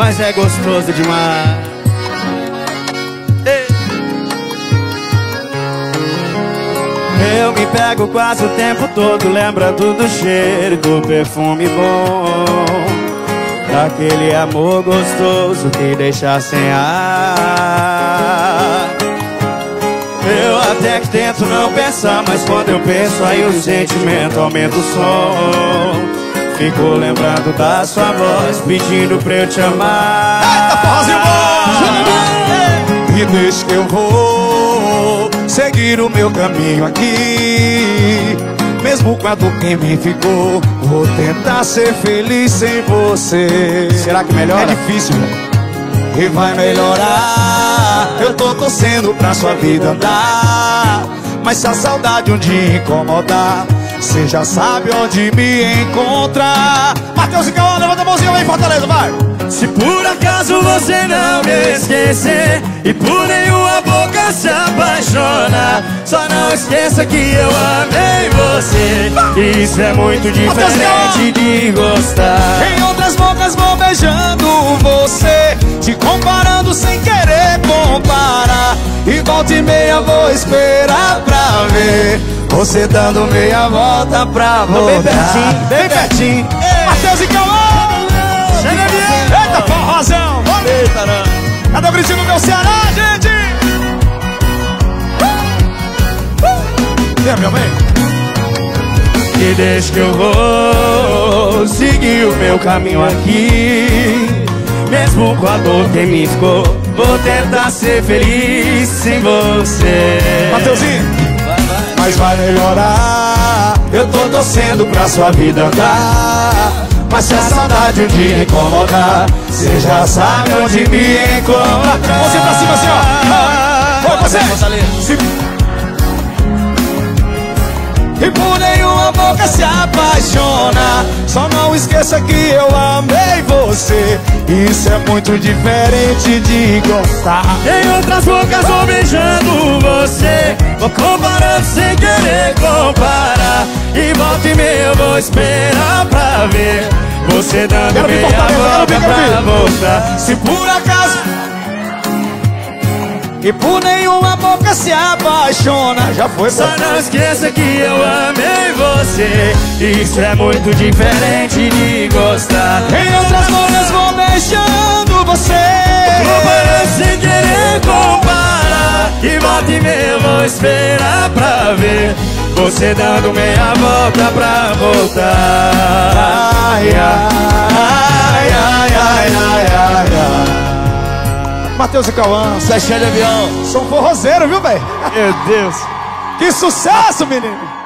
mas é gostoso demais. Ei. Eu me pego quase o tempo todo lembrando do cheiro do perfume bom, daquele amor gostoso que deixa sem ar. Eu até que tento não pensar, mas quando eu penso aí o sentimento aumenta o som. Fico lembrando da sua voz pedindo pra eu te amar. Eita, porrazinho bom! E deixa que eu vou seguir o meu caminho aqui. Mesmo quando quem me ficou, vou tentar ser feliz sem você. Será que melhora? É difícil, e vai melhorar. Eu tô torcendo pra sua vida andar, mas se a saudade um dia incomodar, cê já sabe onde me encontrar. Matheus e Cauã, levanta a mãozinha aí, Fortaleza, vai! Se por acaso você não me esquecer e por nenhuma boca se apaixonar, só não esqueça que eu amei você. Isso é muito diferente de gostar. Em outras bocas vou beijando você, te comparando sem querer comparar. E volta e meia vou esperar pra ver você dando meia volta pra voltar. Bem pertinho, bem pertinho. Matheus e Cauã! Eita, forrozão! Eita, não. Cadê o gritinho do meu Ceará, gente? Meu bem? E deixa que eu vou seguir o meu caminho aqui. Mesmo com a dor que me ficou, vou tentar ser feliz sem você. Mateuzinho, mas vai melhorar. Eu tô torcendo pra sua vida andar, mas se a saudade um dia incomodar, cê já sabe onde me encontrar. Você pra cima assim, ó. Foi você. E por nenhuma boca se apaixona, só não esqueça que eu amei você. Isso é muito diferente de gostar. Em outras bocas vou beijando você, vou comparando sem querer comparar. E volta e meia eu vou esperar pra ver você dando meia volta pra voltar. Se por acaso e por nenhuma boca se apaixona, já foi. Só não esqueça que eu amei você. Isso é muito diferente de gostar. Em outras bocas vou beijando você, comparando sem querer comparar. E volta e meia eu vou esperar pra ver você dando meia volta pra voltar. Ai, ai, ai, ai, ai, ai, ai. Matheus e Cauã, Seixinha de avião. sou forrozeiro, viu, velho? Meu Deus. Que sucesso, menino!